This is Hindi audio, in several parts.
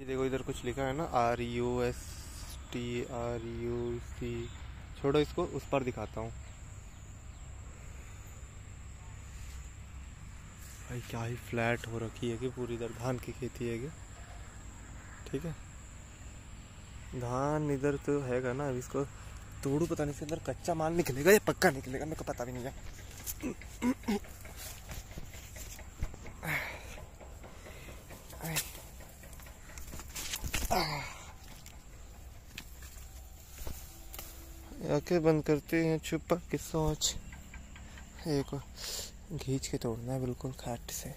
देखो इधर कुछ लिखा है ना, RUSTRUC। छोड़ो इसको, उस पर दिखाता हूँ। भाई क्या ही फ्लैट हो रखी है कि पूरी इधर धान की खेती है कि, ठीक है। धान इधर तो हैगा ना, अब इसको तोड़ू, पता नहीं से अंदर कच्चा माल निकलेगा या पक्का निकलेगा, मेरे को पता भी नहीं है। आंखें बंद करते हैं छुपा के सोच। एक घींच के तोड़ना है बिल्कुल खाट से।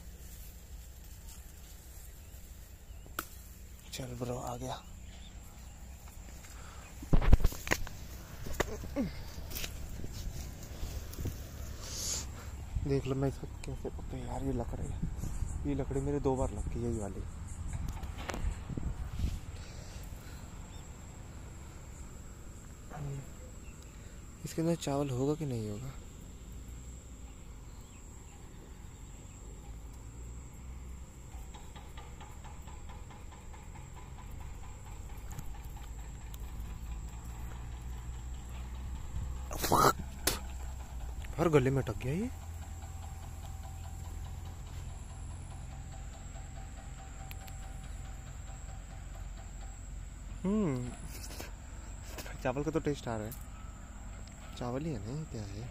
चल ब्रो, आ गया। देख लो मैं इसको कैसे पकड़े यार। ये लकड़ी मेरे 2 बार लग गई, यही वाली। इसके अंदर चावल होगा कि नहीं होगा? हर गले में अटक गया ये। चावल का तो टेस्ट आ रहा है। चावल ही है ना, क्या है?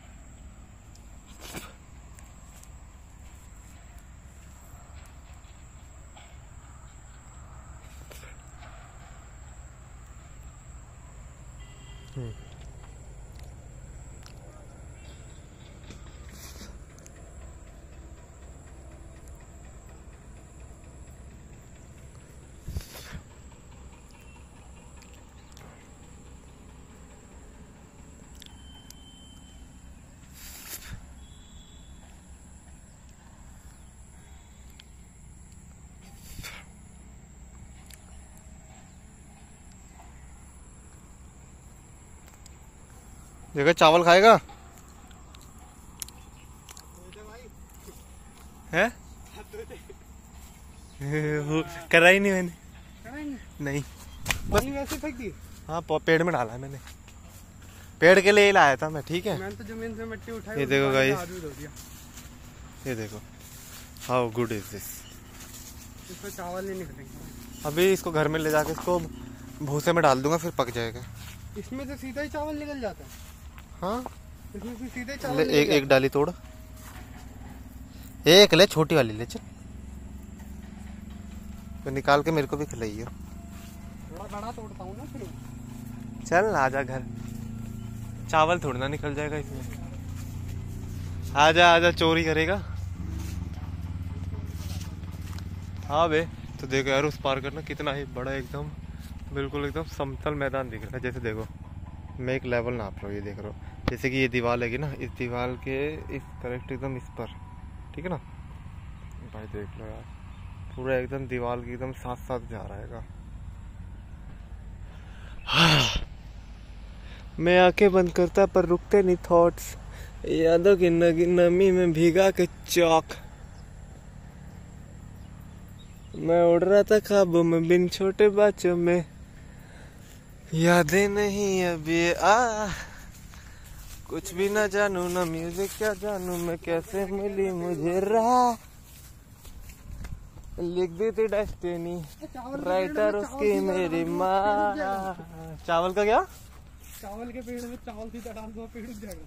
देखो चावल खाएगा है? करा ही नहीं मैंने। नहीं बस वैसे फेंक दी। हाँ पेड़ में डाला है मैंने, पेड़ के लिए ही लाया था मैं, ठीक है। मैंने तो जमीन से मिट्टी उठाई। ये देखो गाइस, ये देखो हाउ गुड इज दिस। इसमें चावल नहीं निकलेंगे। अभी इसको घर में ले जाके इसको भूसे में डाल दूंगा, फिर पक जाएगा। इसमें से सीधा ही चावल निकल जाता है। हाँ इसमें से सीधे चावल। एक डाली तोड़, एक ले, छोटी वाली ले। चल तो निकाल के मेरे को भी खिलाइए। थोड़ा बड़ा तोड़ता हूँ ना फिर। चल आजा घर, चावल थोड़ा ना निकल जाएगा इसमें। आजा आजा, चोरी करेगा। हाँ बे, तो देखो यार उस पार करना कितना ही बड़ा, एकदम बिल्कुल एकदम समतल मैदान दिख रहा है। जैसे देखो मैं एक लेवल नाप रहा हूँ, ये देख रहा हूँ। जैसे कि ये दीवार है ना, इस दीवार के इस करेक्ट एकदम इस पर, ठीक है ना भाई। देख लो यार, पूरा एकदम दीवार की एकदम साथ साथ जा रहा है। हाँ। मैं आंखें बंद करता पर रुकते नहीं थॉट्स, यादों की नमी में भीगा के चौक। मैं उड़ रहा था ख्वाबों में बिन छोटे बच्चों में, यादें नहीं अब ये कुछ भी ना जानू, ना म्यूजिक क्या जानू मैं, कैसे मिली मुझे राह, लिख दी थी डेस्टिनी राइटर उसकी मेरी माँ। चावल का क्या? चावल के पेड़ में चावल सीधा डाल दो, पेड़ उग जाएगा।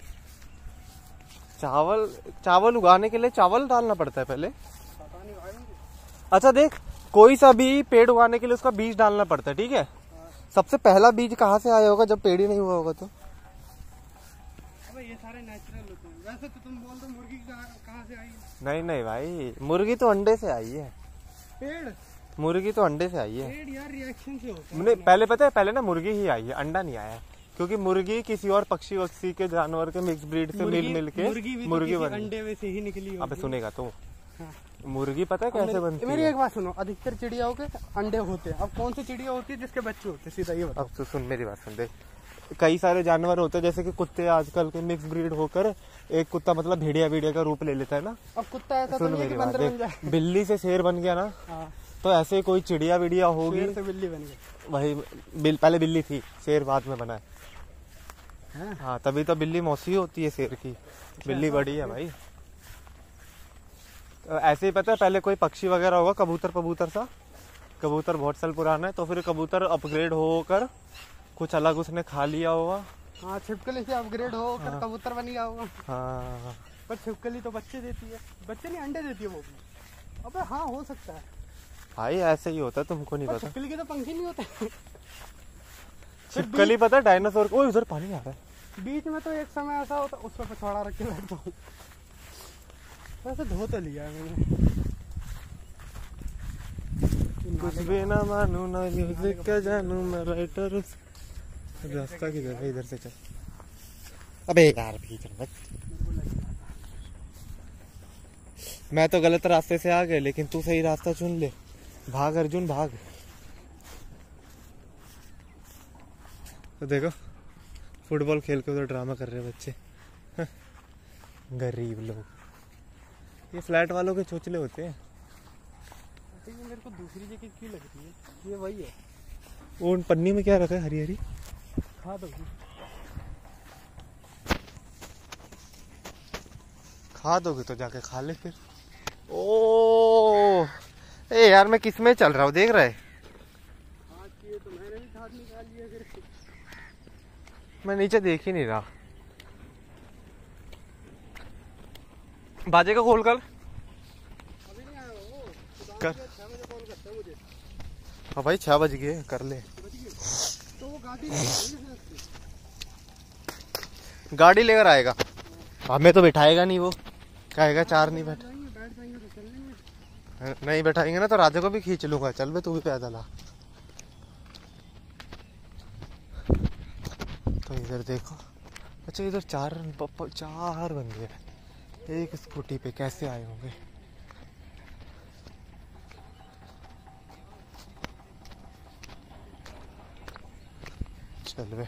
चावल उगाने के लिए चावल डालना पड़ता है पहले? पता नहीं भाई। अच्छा देख, कोई सा भी पेड़ उगाने के लिए उसका बीज डालना पड़ता है, ठीक है। सबसे पहला बीज कहाँ से आया होगा जब पेड़ ही नहीं हुआ होगा? तो अबे ये सारे नेचुरल होते हैं। वैसे तो तुम बोल दो मुर्गी कहाँ से आई है? नहीं भाई, मुर्गी तो अंडे से आई है। पेड़? मुर्गी तो अंडे से आई है। पेड़ यार रिएक्शन से होता है। पहले पता है, पहले ना मुर्गी ही आई है, अंडा नहीं आया है। क्योंकि मुर्गी किसी और पक्षी वक्षी के जानवर के मिक्स ब्रीड से मिल के मुर्गी बनी। अंडे में से ही निकली। अब सुनेगा तो मुर्गी पता है कैसे बनती है? मेरी एक बात सुनो, अधिकतर चिड़ियाओं के अंडे होते हैं। अब कौन सी चिड़िया होती है जिसके बच्चे होते हैं, सीधा ये बताओ। अब तो सुन मेरी बात सुन, देख कई सारे जानवर होते हैं, जैसे कि कुत्ते आजकल के मिक्स ब्रीड होकर एक कुत्ता मतलब भेड़िया का रूप ले लेता है ना। अब कुत्ता ऐसा सुन मेरी बात, बिल्ली से शेर बन गया ना, तो ऐसे कोई चिड़िया विड़िया होगी। शेर से बिल्ली बन गई। वही पहले बिल्ली थी, शेर बाद में बना है। हाँ तभी तो बिल्ली मौसी होती है शेर की। बिल्ली बड़ी है भाई। तो ऐसे ही पता है पहले कोई पक्षी वगैरह होगा, कबूतर सा। कबूतर बहुत साल पुराना है, तो फिर कबूतर अपग्रेड होकर कुछ अलग उसने खा लिया होगा। हाँ छिपकली से अपग्रेड होकर हाँ। कबूतर बन गया होगा। हाँ पर छिपकली तो बच्चे देती है, बच्चे नहीं अंडे देती है वो भी। अबे हाँ हो सकता है भाई, ऐसे ही होता है, तुमको नहीं पर पता। छिपकली के तो पंख ही नहीं होते। छिपकली पता है डायनासोर को। उधर पानी आ रहा है। बीच में तो एक समय ऐसा होता उस पर पिछवाड़ा रख के बैठता हूँ। वैसे धो तो लिया है मैंने। कुछ भी ना मानू ना म्यूजिक का जानू मैं राइटर। रास्ता किधर है? इधर से चल। अबे यार बीच में मैं तो गलत रास्ते से आ गया, लेकिन तू सही रास्ता चुन ले। भाग अर्जुन भाग। तो देखो फुटबॉल खेल के उधर ड्रामा कर रहे हैं बच्चे। गरीब लोग। ये फ्लैट वालों के चोचले होते हैं। ये मेरे को दूसरी जगह क्यों लगती है? ये वही है। वो पन्नी में क्या रखा है? हरी हरी खा दो। खा दोगे तो जाके खा ले फिर। ओ ए यार, मैं किस में चल रहा हूँ देख रहा है? तो मैंने भी खाद निकाल लिया फिर। मैं नीचे देख ही नहीं रहा। बाजे का खोल कर। अभी नहीं आया वो कर। 6 बजे कॉल करता है मुझे। हाँ भाई 6 बज गए, कर ले। तो वो गाड़ी नहीं गाड़ी लेकर आएगा, हमें तो बिठाएगा नहीं वो। कहेगा 4 नहीं बैठ जाएंगे तो चल लेंगे। नहीं बैठाएंगे ना तो राधे को भी खींच लूंगा। चल बे तू भी पैदल आ। तो इधर देखो। अच्छा इधर 4 बंदे हैं एक स्कूटी पे, कैसे आए होंगे? चल बे।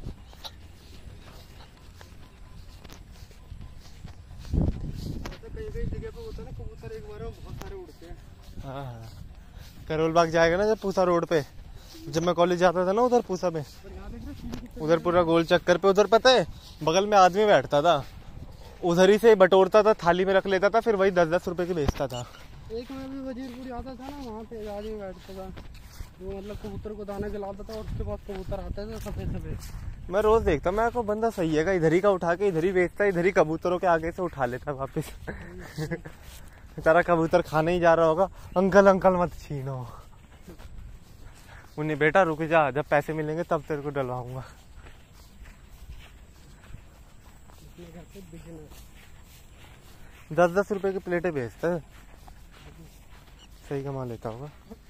कई जगह पे होता है ना कबूतर एक बार में बहुत सारे उड़ते हैं। हाँ करोल बाग जाएगा ना जब पूसा रोड पे, जब मैं कॉलेज जाता था ना उधर पूसा में, उधर पूरा गोल चक्कर पे, उधर पता है बगल में आदमी बैठता था, उधर ही से बटोरता था, थाली में रख लेता था, फिर वही 10-10 रुपए की बेचता था। एक में भी वजीरपुर आता था ना, वहाँ पे आदमी बैठता था वो मतलब कबूतर को दाना खिलाता था और उसके बाद कबूतर आते थे सफेद सफेद। मैं रोज देखता, मैं को बंदा सही है, इधर ही का उठा के इधर ही बेचता, इधर ही कबूतरों के आगे से उठा लेता वापस। बेचारा कबूतर खाने ही जा रहा होगा, अंकल अंकल मत छीनो। उन्हें बेटा रुक जा, जब पैसे मिलेंगे तब तेरे को डलवाऊंगा। 10-10 रुपए की प्लेटें बेचता है, सही कमा लेता होगा।